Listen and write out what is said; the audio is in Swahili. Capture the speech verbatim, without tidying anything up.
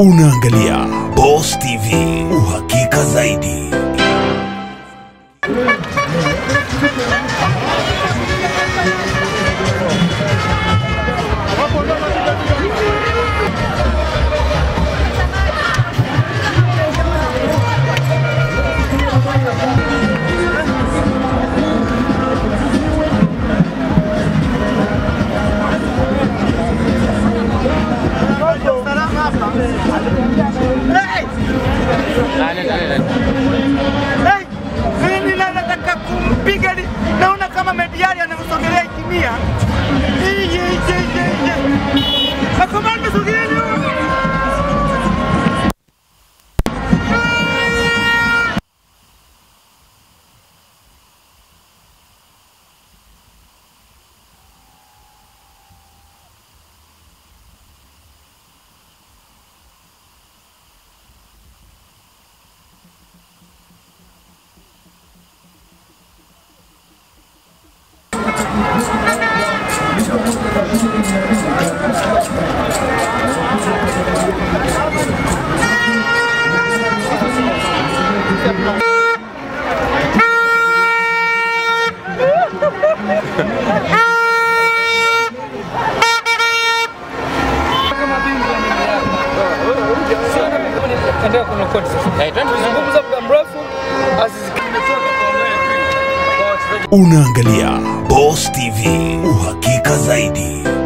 Unaangalia Boss T V, uhakika zaidi. Hey, mimi nataka kumpiga naona kama mediali anamsogelea kimia. Ye ye ye ye. Akomani msogelea. Unaangalia Boss T V, uhakika zaidi.